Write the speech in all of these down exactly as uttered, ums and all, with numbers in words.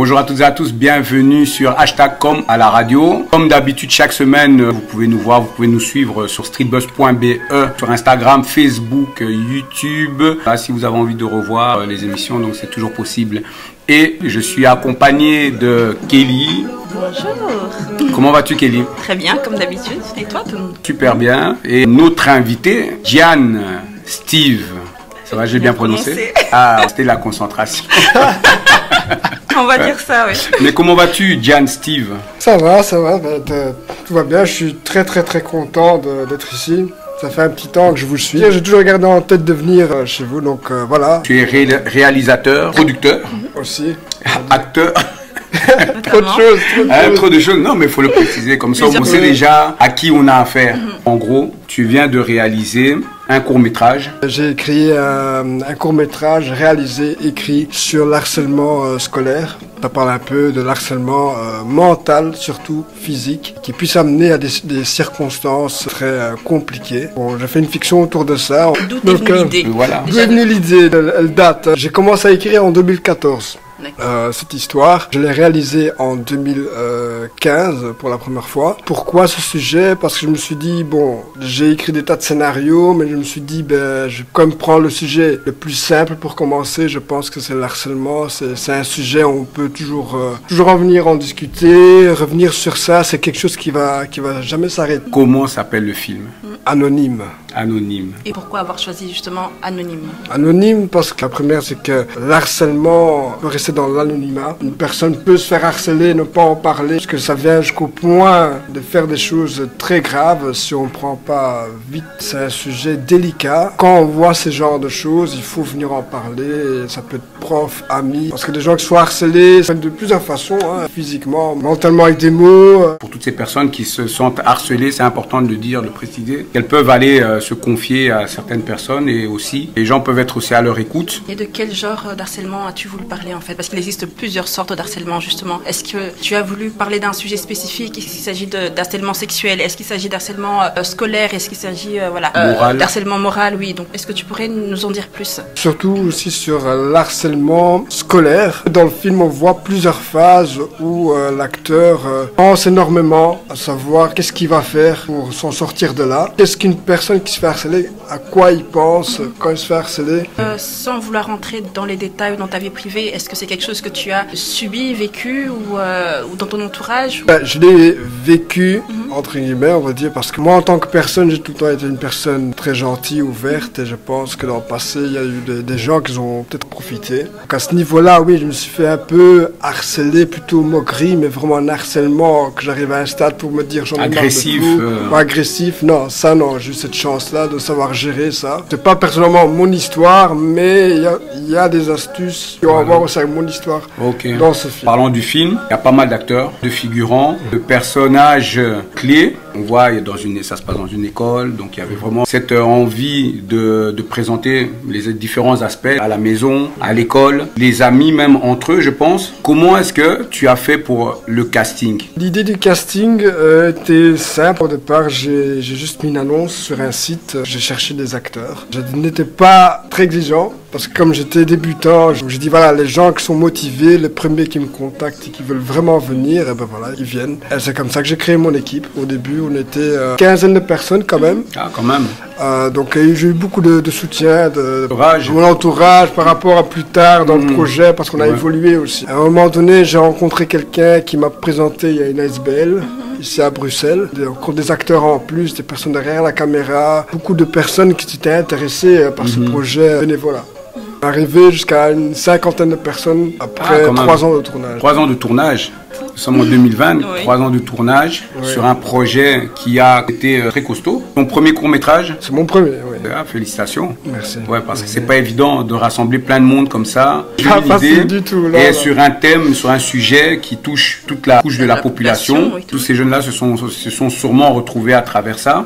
Bonjour à toutes et à tous, bienvenue sur hashtag com à la radio. Comme d'habitude, chaque semaine, vous pouvez nous voir, vous pouvez nous suivre sur streetbuzz point b e, sur Instagram, Facebook, YouTube. Là, si vous avez envie de revoir les émissions, donc c'est toujours possible. Et je suis accompagné de Kelly. Bonjour. Comment vas-tu, Kelly? Très bien, comme d'habitude. Et toi, tout le monde? Super bien. Et notre invité, Diane Steve. Ça va, j'ai bien, bien prononcé, prononcé. Ah, c'était la concentration. On va dire ça, oui. Mais comment vas-tu, Diane Steve? Ça va, ça va, ben, tout va bien. Je suis très très très content d'être ici. Ça fait un petit temps que je vous suis. J'ai toujours gardé en tête de venir chez vous, donc euh, voilà. Tu es ré réalisateur, producteur, mmh. aussi, acteur. trop de choses, trop de hein, choses. Trop de choses. Non, mais il faut le préciser. Comme ça, on sait déjà à qui on a affaire. Mmh. En gros, tu viens de réaliser un court-métrage. J'ai créé un, un court-métrage réalisé, écrit sur l'harcèlement euh, scolaire. Ça parle un peu de l'harcèlement euh, mental, surtout physique, qui puisse amener à des, des circonstances très euh, compliquées. Bon, j'ai fait une fiction autour de ça. D'où est venue l'idée? Voilà. D'où est venue l'idée? Elle, elle date. J'ai commencé à écrire en deux mille quatorze. Euh, cette histoire, je l'ai réalisée en deux mille quinze pour la première fois. Pourquoi ce sujet? Parce que je me suis dit, bon, j'ai écrit des tas de scénarios, mais je me suis dit, ben, je vais comme prendre le sujet le plus simple pour commencer. Je pense que c'est le harcèlement, c'est un sujet où on peut toujours, euh, toujours en venir en discuter, revenir sur ça. C'est quelque chose qui va, qui va jamais s'arrêter. Comment s'appelle le film? Anonyme. Anonyme. Et pourquoi avoir choisi justement Anonyme? Anonyme parce que la première, c'est que l'harcèlement peut rester dans l'anonymat. Une personne peut se faire harceler, ne pas en parler, parce que ça vient jusqu'au point de faire des choses très graves si on ne prend pas vite. C'est un sujet délicat. Quand on voit ce genre de choses, il faut venir en parler. Ça peut être prof, ami, parce que des gens qui sont harcelés, ça peut être de plusieurs façons, hein, physiquement, mentalement avec des mots. Pour toutes ces personnes qui se sentent harcelées, c'est important de le dire, de préciser, qu'elles peuvent aller euh, se confier à certaines personnes et aussi, les gens peuvent être aussi à leur écoute. Et de quel genre d'harcèlement as-tu voulu parler en fait? Parce qu'il existe plusieurs sortes d'harcèlement justement. Est-ce que tu as voulu parler d'un sujet spécifique? Est-ce qu'il s'agit d'harcèlement sexuel? Est-ce qu'il s'agit d'harcèlement euh, scolaire? Est-ce qu'il s'agit euh, voilà, euh, d'harcèlement moral? Oui, donc est-ce que tu pourrais nous en dire plus? Surtout aussi sur euh, l'harcèlement scolaire. Dans le film, on voit plusieurs phases où euh, l'acteur euh, pense énormément à savoir qu'est-ce qu'il va faire pour s'en sortir de là. Qu'est-ce qu'une personne qui se fait harceler, à quoi il pense mm-hmm. quand il se fait harceler? euh, Sans vouloir rentrer dans les détails ou dans ta vie privée, est-ce que c'est quelque chose que tu as subi, vécu ou, euh, ou dans ton entourage? Ben, je l'ai vécu, mm-hmm. entre guillemets, on va dire, parce que moi, en tant que personne, j'ai tout le temps été une personne très gentille, ouverte, et je pense que dans le passé, il y a eu des, des gens qui ont peut-être profité. Donc à ce niveau-là, oui, je me suis fait un peu harceler, plutôt moquerie, mais vraiment un harcèlement que j'arrive à un stade pour me dire j'en ai marre de tout. Agressif euh... Pas agressif, non, ça non, j'ai eu cette chance-là de savoir gérer ça. C'est pas personnellement mon histoire, mais il y, y a des astuces qui ont à voir aussi avec mon histoire okay. dans ce film. Parlons du film, il y a pas mal d'acteurs, de figurants, de personnages clés. On voit, dans une, ça se passe dans une école, donc il y avait vraiment cette envie de, de présenter les différents aspects à la maison, à l'école, les amis même entre eux, je pense. Comment est-ce que tu as fait pour le casting? L'idée du casting euh, était simple. Au départ, j'ai juste mis une annonce sur un site. J'ai cherché des acteurs. Je n'étais pas très exigeant parce que comme j'étais débutant, j'ai dit voilà, les gens qui sont motivés, les premiers qui me contactent et qui veulent vraiment venir, et ben voilà, ils viennent. Et c'est comme ça que j'ai créé mon équipe. Au début, on était euh, quinzaine de personnes quand même. Ah, quand même. Euh, donc j'ai eu beaucoup de, de soutien de, de mon entourage par rapport à plus tard dans mmh. le projet, parce qu'on a ouais. évolué aussi. À un moment donné, j'ai rencontré quelqu'un qui m'a présenté, il y a une A S B L. Mmh. Ici à Bruxelles, des, des acteurs en plus, des personnes derrière la caméra, beaucoup de personnes qui s'étaient intéressées par mmh. ce projet bénévolat. Arrivé jusqu'à une cinquantaine de personnes après ah, trois ans de tournage. Trois ans de tournage. Nous sommes en deux mille vingt, oui. Trois ans de tournage oui. sur un projet qui a été très costaud. Ton premier court-métrage? C'est mon premier, oui. Ah, félicitations. Merci. Ouais, parce que c'est pas évident de rassembler plein de monde comme ça. Pas facile du tout. Là, et là. Sur un thème, sur un sujet qui touche toute la couche de la, la population. population oui, Tous ces jeunes-là se sont, se sont sûrement retrouvés à travers ça. Mm-hmm.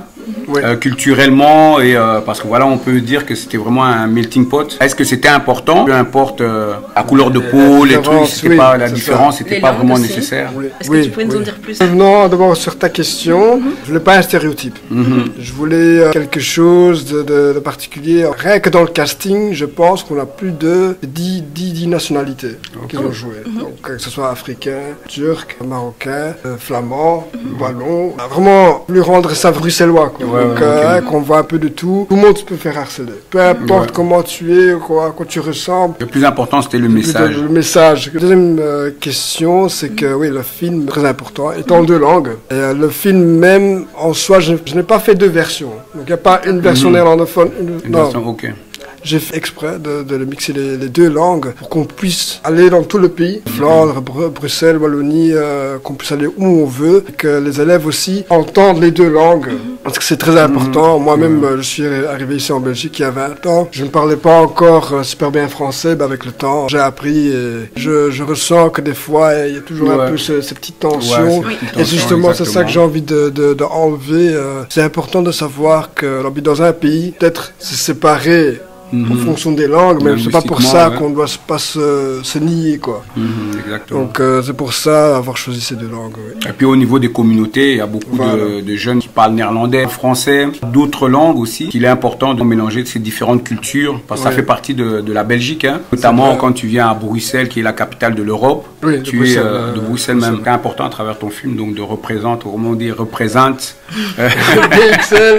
oui. euh, culturellement, et euh, parce que voilà, on peut dire que c'était vraiment un melting pot. Est-ce que c'était important? Peu importe euh, la couleur de peau, les trucs, c'était oui, pas la différence, c'était pas vraiment aussi. nécessaire. Oui. Est-ce que oui, tu pourrais oui. nous en dire plus? Non, d'abord sur ta question, mm-hmm. je voulais pas un stéréotype. Mm-hmm. Je voulais euh, quelque chose de, de, de particulier. Rien que dans le casting, je pense qu'on a plus de dix, dix, dix nationalités okay. qui ont joué. Mm-hmm. Donc que ce soit africain, turc, marocain, euh, flamand, mm-hmm. wallon. On a vraiment voulu rendre ça bruxellois. Quoi. Ouais, Donc ouais, euh, okay. qu'on voit un peu de tout. Tout le monde peut faire harceler. Peu importe ouais. comment tu es, quoi, quoi tu ressembles. Le plus important, c'était le message. Le message. La deuxième euh, question, c'est que oui, le film, très important, est en deux langues. Et euh, le film même, en soi, je, je n'ai pas fait deux versions. Donc il n'y a pas une version mm-hmm. néerlandophone. Une, une version, ok. J'ai fait exprès de, de mixer les, les deux langues pour qu'on puisse aller dans tout le pays, Flandre, Br Bruxelles, Wallonie, euh, qu'on puisse aller où on veut, et que les élèves aussi entendent les deux langues, parce que c'est très important. Moi-même, je suis arrivé ici en Belgique il y a vingt ans, je ne parlais pas encore super bien français, ben avec le temps, j'ai appris et je, je ressens que des fois, il y a toujours ouais. un peu ce, ces petites tensions, ouais, ces petites et justement, c'est ça que j'ai envie de, de, de enlever. Euh, c'est important de savoir que dans un pays, peut-être se séparer Mm-hmm. en fonction des langues, mais c'est pas pour ça ouais. qu'on doit pas se, se nier, quoi. Mm-hmm, exactement. Donc euh, c'est pour ça avoir choisi ces deux langues. Ouais. Et puis au niveau des communautés, il y a beaucoup voilà. de, de jeunes qui parlent néerlandais, français, d'autres langues aussi. Il est important de mélanger ces différentes cultures, parce que ouais. ça fait partie de, de la Belgique, hein. Notamment quand tu viens à Bruxelles, qui est la capitale de l'Europe. Oui, tu es euh, de Bruxelles même. C'est important à travers ton film, donc de représenter, comment on dit, représente. Bruxelles.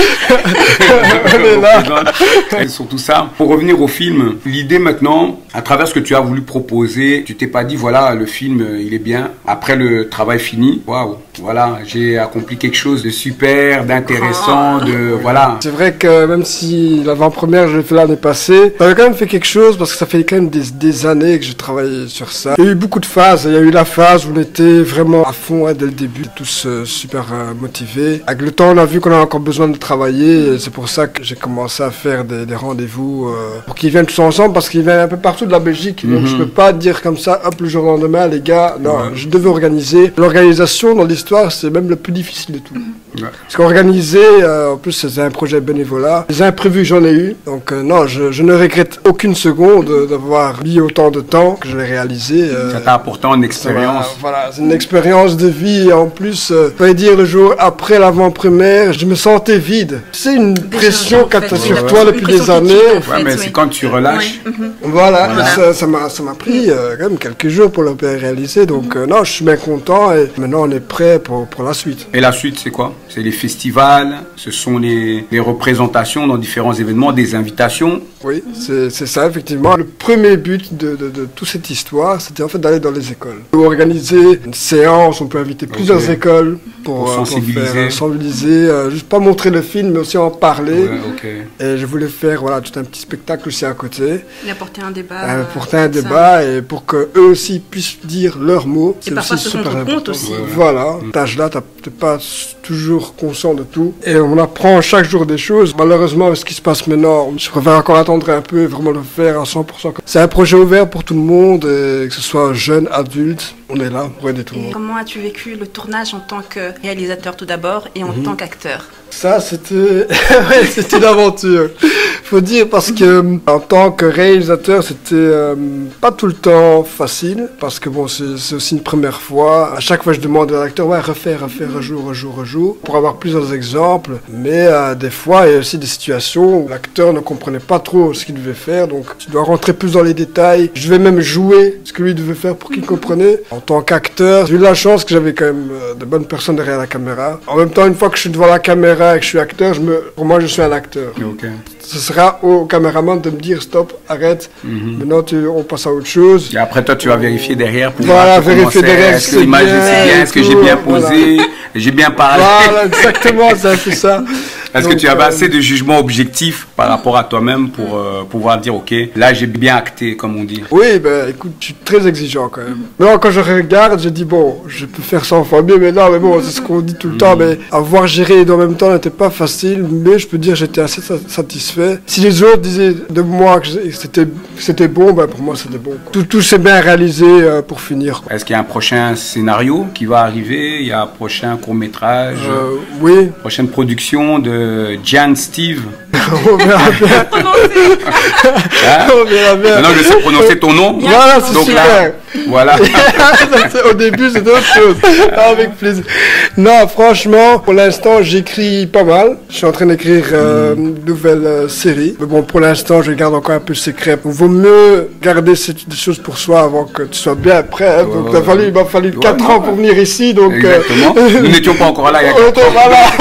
Et surtout ça. Pour revenir au film, l'idée maintenant, à travers ce que tu as voulu proposer, tu t'es pas dit voilà le film il est bien. Après le travail fini, waouh, voilà j'ai accompli quelque chose de super, d'intéressant, de voilà. C'est vrai que même si l'avant-première je l'ai fait l'année passée, j'avais quand même fait quelque chose parce que ça fait quand même des, des années que je travaille sur ça. Il y a eu beaucoup de phases. Il y a eu la phase où on était vraiment à fond hein, dès le début, tous euh, super euh, motivés. Avec le temps, on a vu qu'on a encore besoin de travailler. C'est pour ça que j'ai commencé à faire des, des rendez-vous euh, pour qu'ils viennent tous ensemble parce qu'ils viennent un peu partout de la Belgique. Mm-hmm. Donc je peux pas dire comme ça, hop, le jour au lendemain, les gars. Non, ouais. je devais organiser. L'organisation dans l'histoire, c'est même le plus difficile de tout. Mm-hmm. Ouais. Parce qu'organiser, euh, en plus, c'est un projet bénévolat. Les imprévus, j'en ai eu. Donc euh, non, je, je ne regrette aucune seconde d'avoir mis autant de temps que je l'ai réalisé. Euh, ça t'a apporté une expérience. Voilà, c'est une expérience de vie. Et en plus, euh, je peux dire le jour après l'avant-première, je me sentais vide. C'est une Déjà, pression que tu as sur ouais, toi ouais. depuis des années. Ouais, mais oui. c'est quand tu relâches. Oui. Mm-hmm. Voilà, voilà. ça m'a ça m'a pris euh, quand même quelques jours pour le réaliser. Donc mm-hmm. euh, non, je suis bien content et maintenant on est prêt pour, pour la suite. Et la suite, c'est quoi? C'est les festivals, ce sont les, les représentations dans différents événements, des invitations. Oui, mm-hmm. c'est ça effectivement. Le premier but de, de, de toute cette histoire, c'était en fait d'aller dans les écoles. Pour organiser une séance, on peut inviter plusieurs okay. écoles pour, pour sensibiliser, pour faire, sensibiliser euh, juste pas montrer le film, mais aussi en parler. Ouais, okay. Et je voulais faire voilà tout un petit spectacle aussi à côté. Il apporter un débat. Euh, apporter un débat et pour que eux aussi puissent dire leurs mots. Et parfois se rendre compte aussi. Ouais. Voilà, cet âge-là, t'es pas toujours conscient de tout. Et on apprend chaque jour des choses. Malheureusement, ce qui se passe maintenant, je préfère encore attendre un peu et vraiment le faire à cent pour cent. C'est un projet ouvert pour tout le monde, et que ce soit jeune, adulte, on est là pour aider tout le monde. Comment as-tu vécu le tournage en tant que réalisateur tout d'abord et en mm-hmm. tant qu'acteur? Ça, c'était ouais, c'était une aventure. Faut dire parce que en tant que réalisateur, c'était euh, pas tout le temps facile parce que bon, c'est aussi une première fois. À chaque fois, je demande à l'acteur ouais, refaire, refaire, rejour, rejour, rejour, pour avoir plusieurs exemples. Mais euh, des fois, il y a aussi des situations où l'acteur ne comprenait pas trop ce qu'il devait faire, donc tu dois rentrer plus dans les détails. Je vais même jouer ce que lui devait faire pour qu'il comprenne. En tant qu'acteur, j'ai eu la chance que j'avais quand même euh, de bonnes personnes derrière la caméra. En même temps, une fois que je suis devant la caméra et que je suis acteur, je me... pour moi je suis un acteur. Okay. Ce sera au caméraman de me dire stop, arrête, mm-hmm. maintenant tu... on passe à autre chose. Et après toi tu vas vérifier derrière pour voilà, vérifier derrière est-ce que l'image est bien, est-ce que j'ai bien posé, voilà. j'ai bien parlé. Voilà, exactement, c'est un peu ça. Est-ce que tu avais euh... assez de jugement objectif par rapport à toi-même pour euh, pouvoir dire, ok, là j'ai bien acté, comme on dit? Oui, ben écoute, je suis très exigeant quand même. Maintenant, quand je regarde, je dis, bon, je peux faire cent fois mieux, mais non, mais bon, c'est ce qu'on dit tout le mmh. temps, mais avoir géré les deux en même temps n'était pas facile, mais je peux dire j'étais assez satisfait. Si les autres disaient de moi que c'était c'était bon, ben pour moi c'était bon. Tout, tout s'est bien réalisé euh, pour finir. Est-ce qu'il y a un prochain scénario qui va arriver? Il y a un prochain court-métrage? euh, Oui. Prochaine production de Jan Steve? On verra bien. Hein? On verra bien. Maintenant je sais prononcer ton nom. Voilà, c'est super. Là, voilà. Au début c'était autre chose. Avec plaisir. Non, franchement, pour l'instant j'écris pas mal. Je suis en train d'écrire euh, mm. une nouvelle euh, série. Mais bon, pour l'instant je garde encore un peu secret. Il vaut mieux garder ces choses pour soi avant que tu sois bien prêt. Hein. Donc ouais, fallu, il m'a fallu ouais, quatre ans pour venir ici. Donc, exactement. Euh... Nous n'étions pas encore là il y a quatre ans.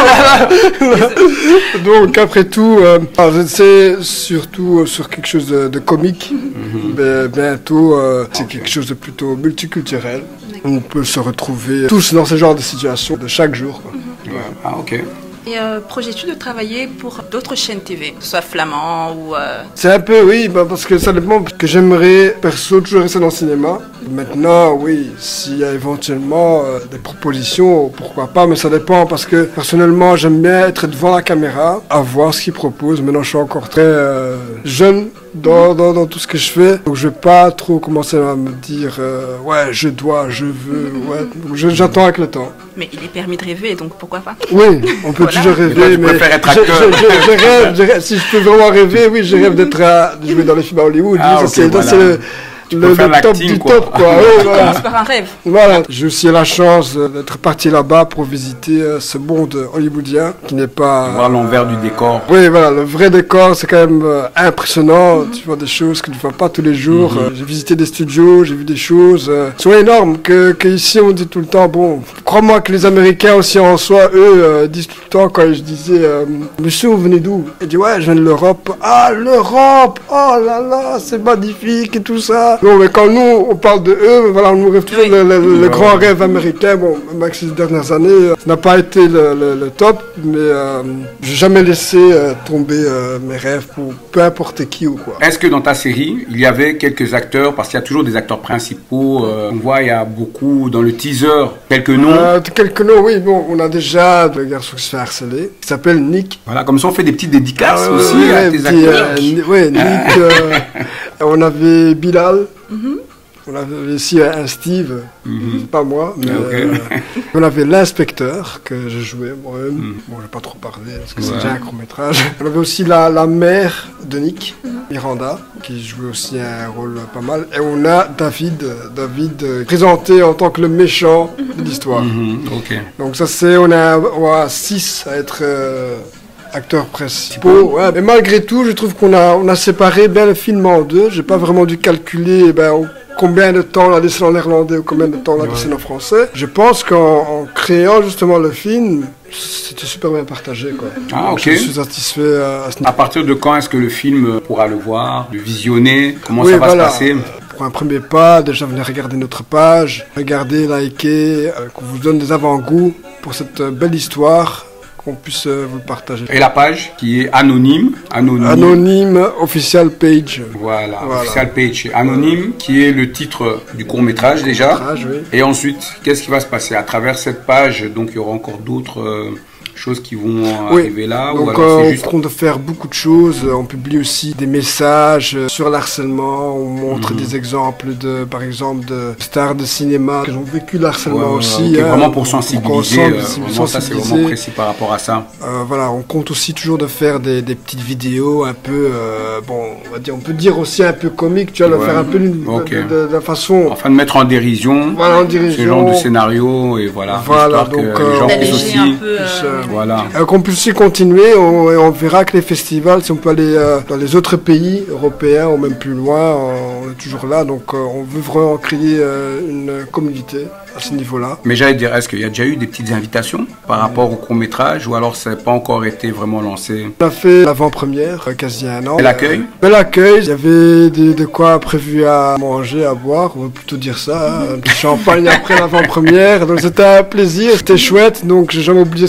Voilà. Donc après tout, euh, c'est surtout euh, sur quelque chose de, de comique. Mm-hmm. Mais bientôt, euh, c'est quelque chose de plutôt multiculturel. On peut se retrouver tous dans ce genre de situation de chaque jour. Quoi. Mm-hmm. Ouais. Ah ok. Et euh, projettes-tu de travailler pour d'autres chaînes T V, que ce soit flamand ou... Euh... C'est un peu, oui, bah parce que ça dépend, parce que j'aimerais, perso, toujours rester dans le cinéma. Maintenant, oui, s'il y a éventuellement euh, des propositions, pourquoi pas, mais ça dépend, parce que personnellement, j'aime bien être devant la caméra, à voir ce qu'ils proposent. Maintenant, je suis encore très euh, jeune dans, dans, dans tout ce que je fais, donc je vais pas trop commencer à me dire, euh, ouais, je dois, je veux, ouais, j'attends avec le temps. Mais il est permis de rêver, donc pourquoi pas? Oui, on peut voilà. toujours rêver, mais, mais être je, je, je, je, rêve, je rêve, si je peux vraiment rêver, oui, je rêve d'être à, de jouer dans les films à Hollywood. Ah, oui, okay, c'est voilà. le, le, le top du quoi. top, quoi. Oui, voilà. C'est pas un rêve. Voilà. J'ai aussi la chance d'être parti là-bas pour visiter ce monde hollywoodien qui n'est pas... Voir l'envers du décor. Oui, voilà, le vrai décor, c'est quand même euh, impressionnant. Mm-hmm. Tu vois des choses que tu ne vois pas tous les jours. Mm-hmm. euh, j'ai visité des studios, j'ai vu des choses euh, qui sont énormes, que, que ici on dit tout le temps, bon, crois-moi que les Américains aussi en soi, eux, euh, disent tout le temps, quand je disais, euh, monsieur, vous venez d'où? Ils disent, ouais, je viens de l'Europe. Ah, l'Europe! Oh là là, c'est magnifique et tout ça. Non, mais quand nous, on parle de eux, voilà, on nous rêve toujours oui. le, le, le, le grand rêve américain. Bon, même ces dernières années, ça n'a pas été le, le, le top, mais euh, j'ai jamais laissé euh, tomber euh, mes rêves pour peu importe qui ou quoi. Est-ce que dans ta série, il y avait quelques acteurs, parce qu'il y a toujours des acteurs principaux, euh, on voit, il y a beaucoup dans le teaser, quelques noms euh, Quelques noms, oui. Bon, on a déjà le garçon qui se fait harceler, qui s'appelle Nick. Voilà, comme ça on fait des petites dédicaces ah, aussi oui, à tes petit, acteurs. Euh, oui, Nick. euh, on avait Bilal. Mm-hmm. On avait aussi un Steve, mm-hmm. pas moi, mais okay. euh, on avait l'inspecteur que je jouais moi-même. Mm. Bon, je vais pas trop parler parce que ouais. c'est déjà un court-métrage. On avait aussi la, la mère de Nick, mm-hmm. Miranda, qui jouait aussi un rôle pas mal. Et on a David, David euh, présenté en tant que le méchant mm-hmm. de l'histoire. Mm-hmm. Okay. Donc ça c'est, on a, on a six à être... Euh, acteurs principaux, ouais. Mais malgré tout, je trouve qu'on a, on a séparé bien le film en deux. J'ai pas vraiment dû calculer, ben, combien de temps on l'a laissé en néerlandais ou combien de temps on l'a laissé en français. Je pense qu'en en créant justement le film, c'était super bien partagé, quoi. Ah, ok. Je suis satisfait à, à ce niveau. À partir de quand est-ce que le film pourra le voir, le visionner? Comment oui, ça va voilà. se passer? Pour un premier pas, déjà venez regarder notre page, regardez, liker, euh, qu'on vous donne des avant-goûts pour cette euh, belle histoire. Qu'on puisse euh, vous le partager. Et la page qui est anonyme, anonyme. Anonyme official page. Voilà, voilà. Official page anonyme, qui est le titre du court métrage déjà. Métrage, oui. Et ensuite, qu'est-ce qui va se passer à travers cette page? Donc il y aura encore d'autres euh, choses qui vont oui. arriver là. Donc ou alors euh, c'est on juste... compte faire beaucoup de choses. On publie aussi des messages sur l'harcèlement. On montre mmh. des exemples de, par exemple, de stars de cinéma qui ont vécu le harcèlement ouais, aussi. Okay, hein, vraiment pour sensibiliser. Euh, vraiment, ça c'est vraiment précis par rapport à ça. Euh, voilà, on compte aussi toujours de faire des, des petites vidéos un peu, euh, bon, on va dire, on peut dire aussi un peu comique. Tu vas ouais. le faire un peu okay. de, de, de la façon. Enfin de mettre en dérision. Voilà, en dérision. Ce genre de scénario et voilà. Voilà, donc que euh, les gens puissent aussi. Un peu, euh, voilà. Euh, qu'on puisse aussi continuer, on, on verra que les festivals, si on peut aller euh, dans les autres pays européens ou même plus loin, on, on est toujours là, donc euh, on veut vraiment créer euh, une communauté à ce niveau-là. Mais j'allais dire, est-ce qu'il y a déjà eu des petites invitations par rapport au court-métrage ou alors ça n'a pas encore été vraiment lancé? On a fait l'avant-première, euh, quasi un an. Et l'accueil? euh, Bel accueil, il y avait de, de quoi prévu à manger, à boire, on va plutôt dire ça, hein, un petit champagne après l'avant-première, donc c'était un plaisir, c'était chouette, donc j'ai jamais oublié ce moment.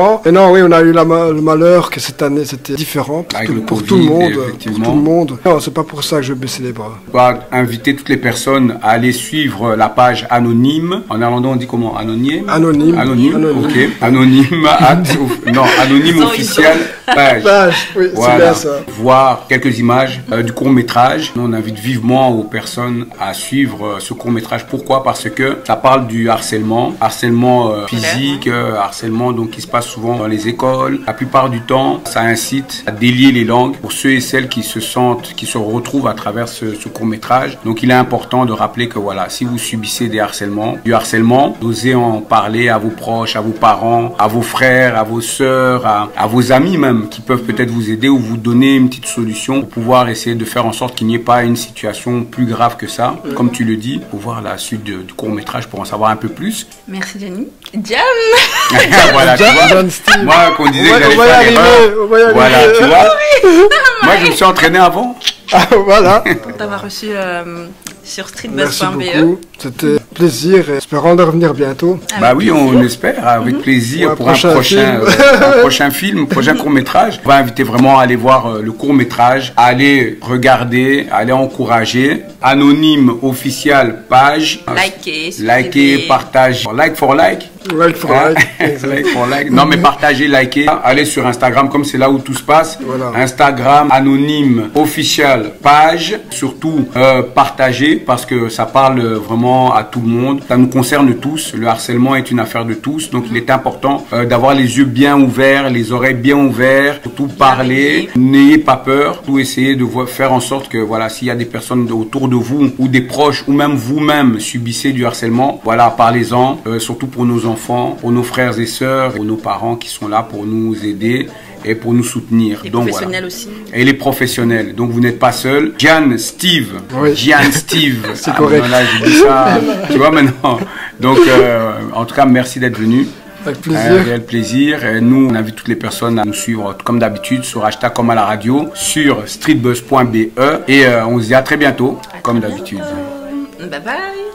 différent. Et non, oui, on a eu la, le malheur que cette année c'était différent pour, tout, pour COVID, tout le monde. Pour tout le monde. Non, c'est pas pour ça que je vais baisser les bras. On va inviter toutes les personnes à aller suivre la page Anonyme. En néerlandais, on dit comment? Anonyme. Anonyme. Anonyme. Anonyme. Ok. Anonyme. at, non, Anonyme officiel. Page. Page. Oui, voilà. C'est bien ça. Voir quelques images euh, du court métrage. On invite vivement aux personnes à suivre euh, ce court métrage. Pourquoi? Parce que ça parle du harcèlement, harcèlement euh, physique, euh, harcèlement donc qui se passe souvent dans les écoles. La plupart du temps, ça incite à délier les langues pour ceux et celles qui se sentent, qui se retrouvent à travers ce, ce court métrage. Donc il est important de rappeler que voilà, si vous subissez des harcèlements, du harcèlement, osez en parler à vos proches, à vos parents, à vos frères, à vos sœurs, à, à vos amis même, qui peuvent peut-être vous aider ou vous donner une petite solution pour pouvoir essayer de faire en sorte qu'il n'y ait pas une situation plus grave que ça. Comme tu le dis, pour voir la suite de, du court métrage pour en savoir un peu plus. Merci Jenny. Jam. Voilà, tu vois. John Steve. Moi, qu'on disait On que j'allais va y faire arriver, l'erreur. on va y arriver. Voilà, tu vois. Moi, je me suis entraîné avant. Ah, voilà. Pour t'avoir reçu euh, sur streetbuzz Merci point b e. beaucoup. C'était plaisir et espérons de revenir bientôt. Avec Bah oui, plaisir. on espère, avec plaisir, Pour pour un un prochain prochain, film. euh, un prochain film, un prochain court-métrage. On va inviter vraiment à aller voir euh, le court-métrage, à aller regarder, à aller encourager. Anonyme officiel page. Likez, Likez, suivez. partagez. Like for like. Like for Hein? like. Like for like. Non mais partagez, likez. Allez sur Instagram comme c'est là où tout se passe. Voilà. Instagram anonyme officiel page. Surtout euh, partagez parce que ça parle vraiment à tout le monde. Ça nous concerne tous. Le harcèlement est une affaire de tous. Donc il est important euh, d'avoir les yeux bien ouverts, les oreilles bien ouvertes. Surtout parler. N'ayez pas peur. Tout essayer de vo- faire en sorte que voilà, s'il y a des personnes autour de vous ou des proches ou même vous-même subissez du harcèlement, voilà, parlez-en. Euh, surtout pour nos enfants, pour nos frères et sœurs, pour nos parents qui sont là pour nous aider et pour nous soutenir. Les Donc, professionnels voilà. aussi. Et les professionnels. Donc vous n'êtes pas seul. Gian Steve. Oui. Gian Steve. C'est Ah, correct. Là, je dis ça. Tu vois maintenant. Donc euh, en tout cas, merci d'être venu. Avec Un plaisir. réel plaisir. Et nous, on invite toutes les personnes à nous suivre comme d'habitude sur hashtag comme à la radio, sur streetbuzz point b e. Et euh, on se dit à très bientôt, À comme très d'habitude. bientôt. Bye bye.